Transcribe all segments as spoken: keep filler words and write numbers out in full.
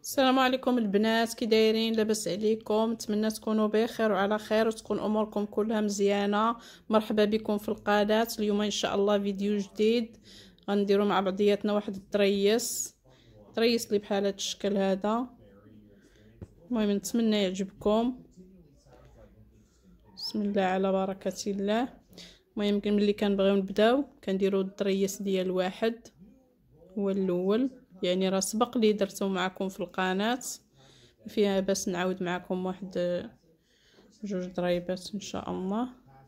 السلام عليكم البنات، كي دايرين؟ لاباس عليكم؟ نتمنى تكونوا بخير وعلى خير وتكون اموركم كلها مزيانه. مرحبا بكم في القناه. اليوم ان شاء الله فيديو جديد غنديروا مع بعضياتنا واحد الطريس طريس اللي بحال هذا الشكل هذا. المهم نتمنى يعجبكم. بسم الله على بركه الله. المهم ملي كنبغيو نبداو كنديروا الطريس ديال واحد هو الاول، يعني راه سبق لي درته معكم في القناه، فيها باش نعاود معكم واحد جوج ضريبات ان شاء الله.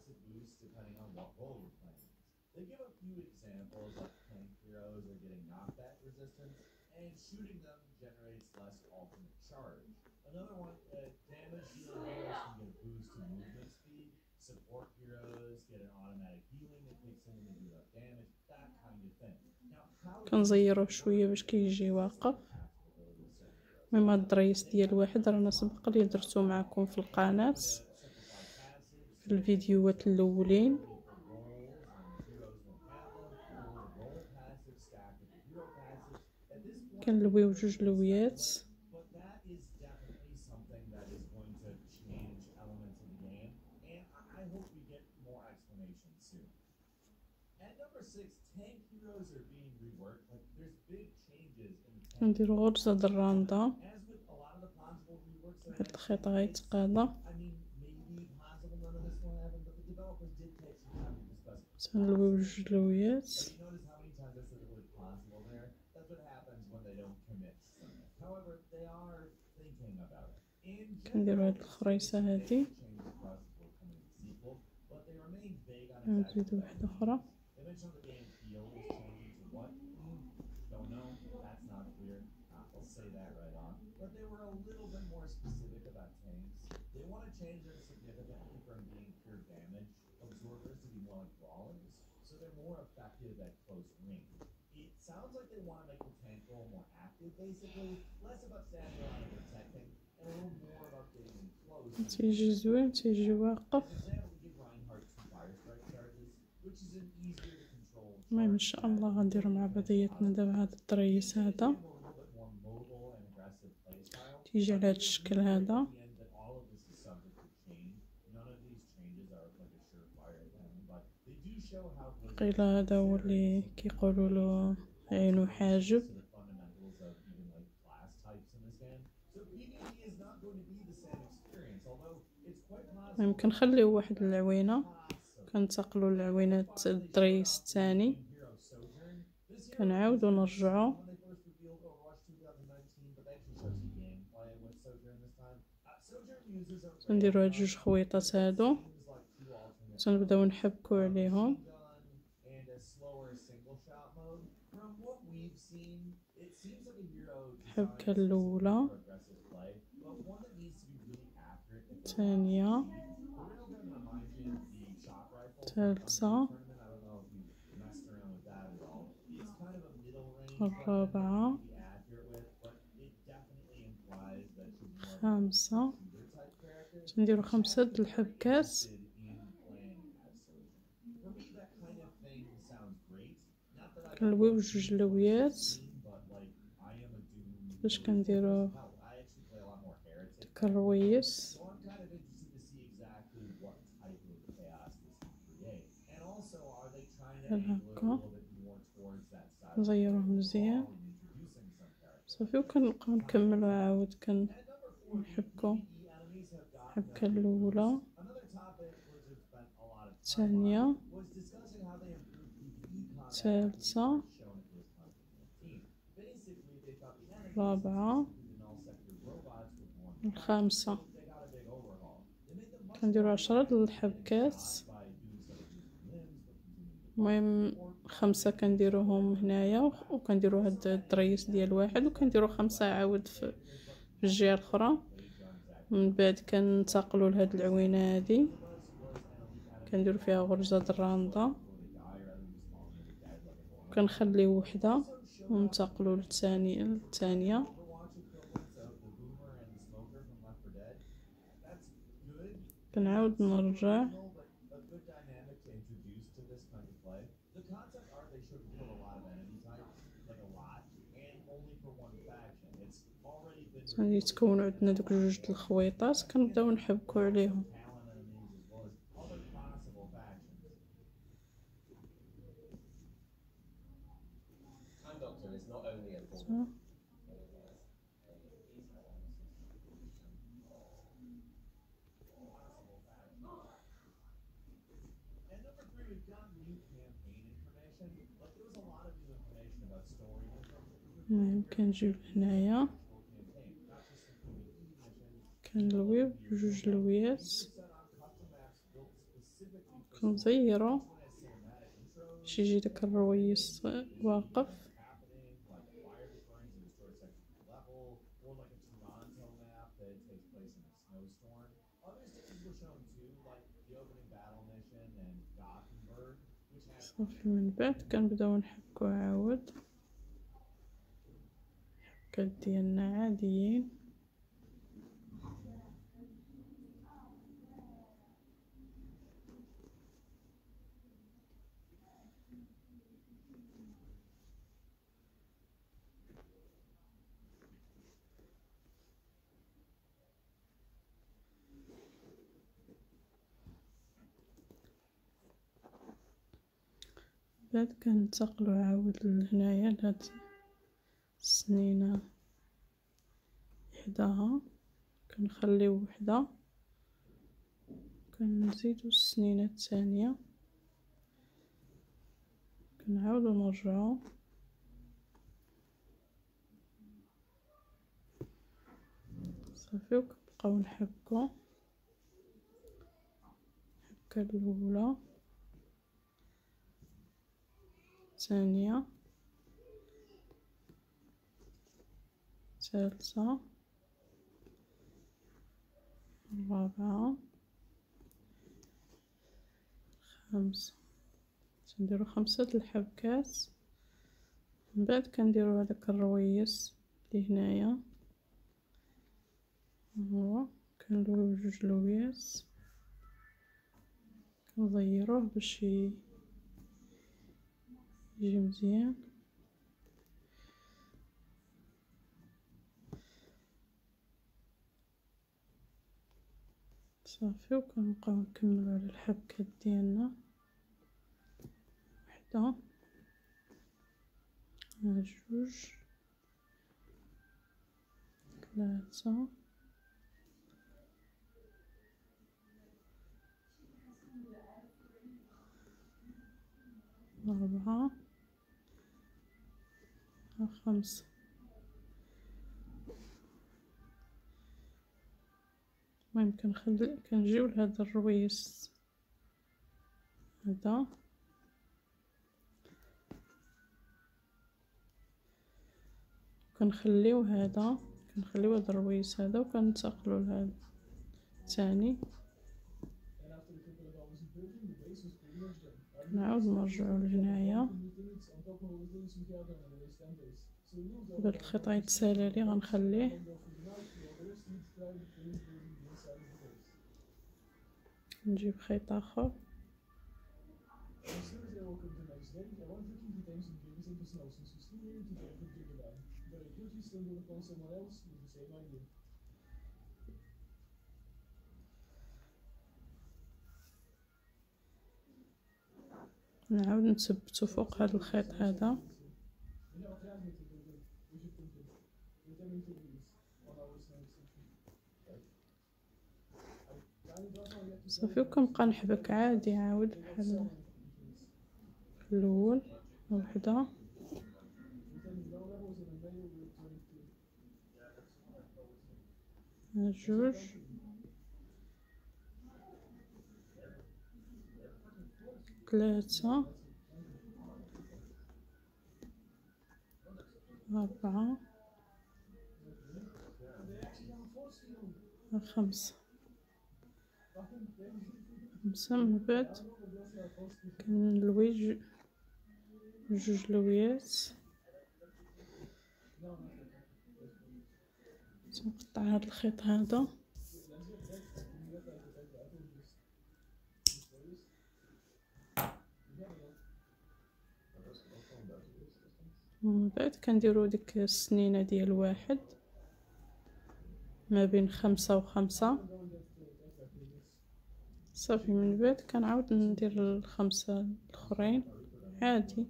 كنزيروه شويه باش كيجي واقف. المهم هاد الدريس ديال واحد رانا سبق لي درتو معكم في القناه في الفيديوهات الاولين. كنلويو جوج لويات. نديرو غرزه الراندا، واحد الخيط غيتقاضى، تنلويو جوج لويات، كنديرو هاد الخريصه هادي، نزيدو واحده اخرى، تيجي زوين تيجي واقف. المهم ان شاء الله غنديرو مع بعضياتنا دابا هاد الطريس هذا، تيجي على هاد الشكل هذا. قيل هذا هو اللي كيقولوا له عينو حاجب. يمكن نخليو واحد العوينه، كنتقلوا العوينات الدريس الثاني كنعاودو نرجعو نديرو هاد جوج خويطات هادو، تنبداو نحبكو عليهم. الحبكه الاولى، الثانيه، الثالثه، الرابعه، الخامسه. نديرو خمسة د الحبكات. كنلويو جوج لويات باش كنديرو داك الرويس بحال هكا، نزيروه مزيان صافي، وكنبقاو نكملو عاود كنحبكو الحبكه الاولى، الثانيه، الثالثه، الرابعه، الخامسه. كنديرو عشرة د الحبكات. المهم خمسة كنديروهم هنايا وكنديرو هاد الطريس ديال واحد، وكنديرو خمسة عاود في الجهه الاخرى. من بعد كننتقلوا لهاد العوينه هادي، كنديرو فيها غرزه الراندا، كنخليو وحده وننتقلوا للثانيه الثانيه، كنعاود نرجع. غادي يتكونوا عندنا دوك جوج د الخويطات كنبداو نحبكوا عليهم. المهم كنجيب هنايا كنلويو بجوج لويات كنزيرو باش يجي داك الرويس واقف. صافي من بعد كنبداو نحكو عاود حكات ديالنا عاديين. بعد كنتقلو عاود لهنايا لهاد السنينه حداها كنخليو وحده كنزيدو السنينه الثانيه كنعاودو نرجعو صافي وكنبقاو نحكو الحكه الاولى الثانيه الثالثه الرابعه خمسة. نديرو خمسة د الحبكات. من بعد كنديرو هذاك الرويس اللي هنايا هو كنلويو جوج لويات كنغيروه باش يجي مزيان. صافي وكنبقاو نكملو على الحبكات ديالنا وحده جوج ثلاثة أربعة خمسة. المهم كنخلي كنجيو لهذا الرويس هذا كنخليو هذا كنخليو هذا الرويس هذا وكنتقلو لهذا الثاني نعاود نرجعو لهنايا. بهاد الخيط غيتسالالي غنخليه نجيب خيط اخر نعاود نثبتو فوق هذا الخيط هذا صافي وكنبقى نحبك عادي عاود بحال الاول وحده جوج ثلاثة أربعة خمسة. خمسة من بعد كنلوي جوج لويات نقطع هذا الخيط هذا ومن بعد كنديرو ديك السنينه ديال واحد ما بين خمسة وخمسة. صافي من بعد كنعاود ندير الخمسة الاخرين عادي.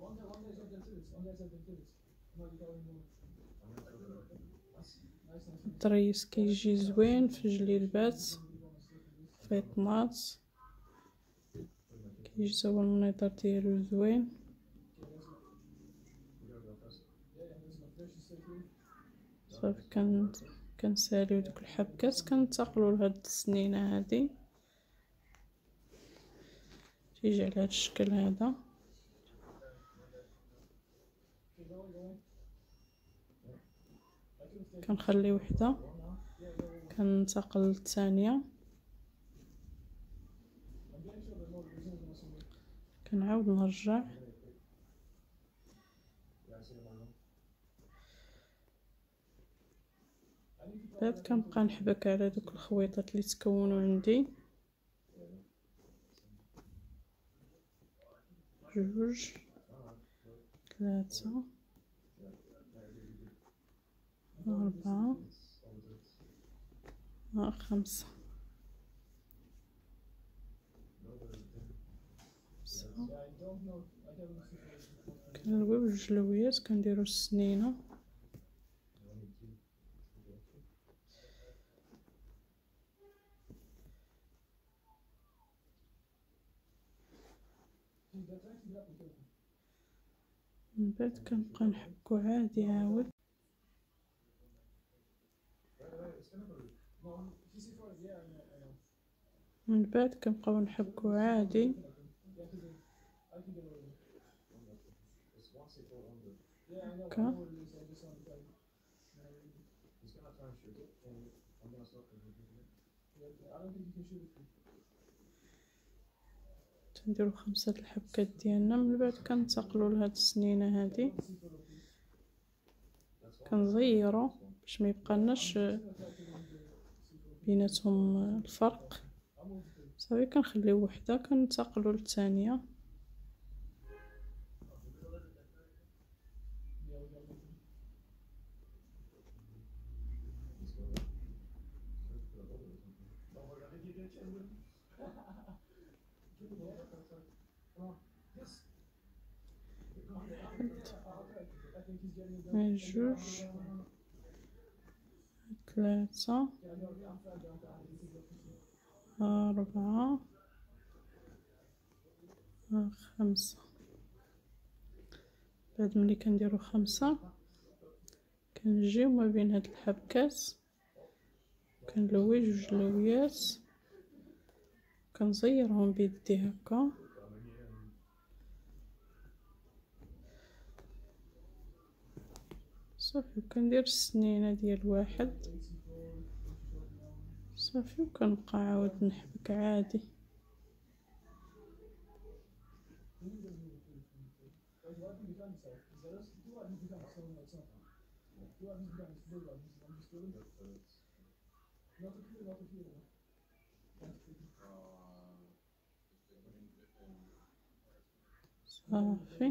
الطريس كيجي زوين في جليلبات فيطماط، كيجي هو المنظر ديالو زوين. صافي كن كنساليو دوك الحبكات كنتقلوا لهاد السنينه هادي، تيجي على هاد الشكل هذا. كنخلي وحده كننتقل للثانيه، كنعاود نرجع. بعد كنبقى نحبك على دوك الخويطات اللي تكونوا عندي، جوج ثلاثة أربعة خمسة. كنلويو جوج لويات كنديرو السنينه. من بعد كنبقى نحكو عادي عاود. من بعد كنبقاو نحكو عادي. هكا تنديرو خمسة الحبكات ديالنا. من بعد كنتقلوا لهاد السنينه هادي كنزيرو باش ما يبقالناش بيناتهم الفرق. صافي كنخليو وحده كنتقلوا للثانيه. جوج ثلاثة أربعة خمسة. بعد ملي كنديرو خمسة كنجيو ما بين هاد الحبكات كنلوي جوج لويات كنزيرهم بيدي هكا. صافي كندير السنينه ديال واحد. صافي وكنبقى عاود نحبك عادي. صافي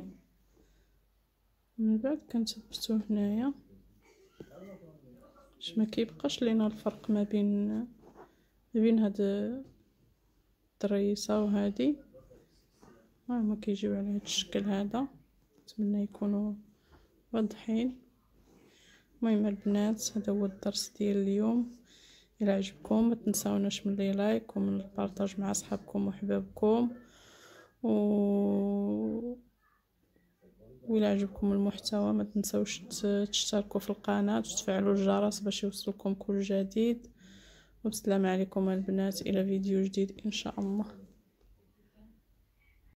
من بعد كنثبتو هنايا باش ما كيبقاش لينا الفرق ما بين ما بين هاد الطريسه وهادي. ها هما كيجيو على هاد الشكل هذا. نتمنى يكونوا واضحين. المهم البنات هذا هو الدرس ديال اليوم. الى عجبكم ما تنساوناش من لي لايك ومن البارطاج مع اصحابكم وحبابكم، و وإلا عجبكم المحتوى ما تنساوش تشتركوا في القناة وتفعلوا الجرس باش يوصلكم كل جديد. والسلام عليكم البنات، الى فيديو جديد ان شاء الله.